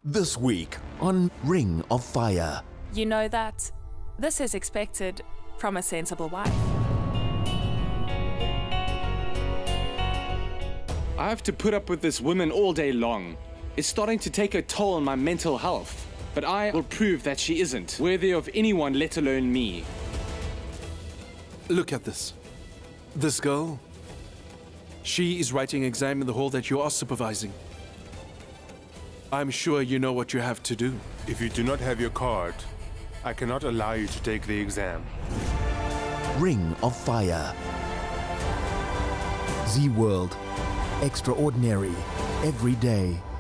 This week on Ring of Fire. You know that this is expected from a sensible wife. I have to put up with this woman all day long. It's starting to take a toll on my mental health. But I will prove that she isn't worthy of anyone, let alone me. Look at this. This girl, she is writing an exam in the hall that you are supervising. I'm sure you know what you have to do. If you do not have your card, I cannot allow you to take the exam. Ring of Fire. Z World. Extraordinary. Every day.